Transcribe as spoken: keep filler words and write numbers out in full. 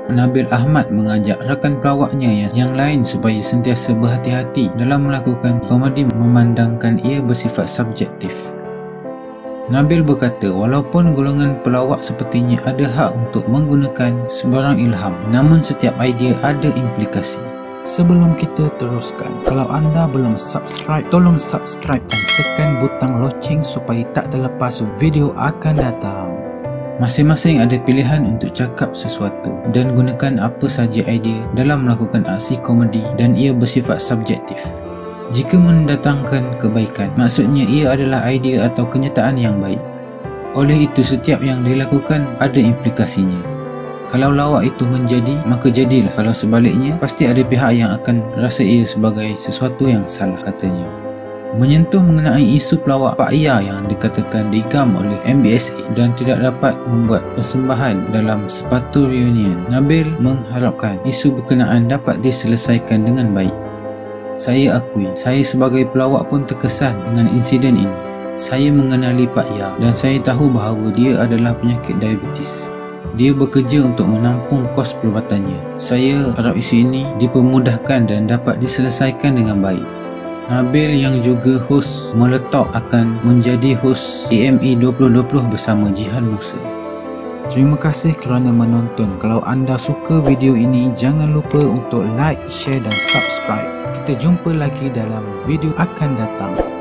Nabil Ahmad mengajak rakan pelawaknya yang, yang lain supaya sentiasa berhati-hati dalam melakukan komedi memandangkan ia bersifat subjektif. Nabil berkata walaupun golongan pelawak sepertinya ada hak untuk menggunakan sebarang ilham, namun setiap idea ada implikasi. Sebelum kita teruskan, kalau anda belum subscribe, tolong subscribe dan tekan butang loceng supaya tak terlepas video akan datang. Masing-masing ada pilihan untuk cakap sesuatu dan gunakan apa saja idea dalam melakukan aksi komedi dan ia bersifat subjektif. Jika mendatangkan kebaikan, maksudnya ia adalah idea atau kenyataan yang baik. Oleh itu setiap yang dilakukan ada implikasinya. Kalau lawak itu menjadi, maka jadilah. Kalau sebaliknya, pasti ada pihak yang akan rasa ia sebagai sesuatu yang salah, katanya. Menyentuh mengenai isu pelawak Pakya yang dikatakan digam oleh M B S A dan tidak dapat membuat persembahan dalam Sepahtu reunion, Nabil mengharapkan isu berkenaan dapat diselesaikan dengan baik. Saya akui, saya sebagai pelawak pun terkesan dengan insiden ini. Saya mengenali Pakya dan saya tahu bahawa dia adalah penyakit diabetes. Dia bekerja untuk menampung kos perubatannya. Saya harap isu ini dipermudahkan dan dapat diselesaikan dengan baik. Nabil yang juga hos Meletok akan menjadi hos A M E dua ribu dua puluh bersama Jihan Musa. Terima kasih kerana menonton. Kalau anda suka video ini, jangan lupa untuk like, share dan subscribe. Kita jumpa lagi dalam video akan datang.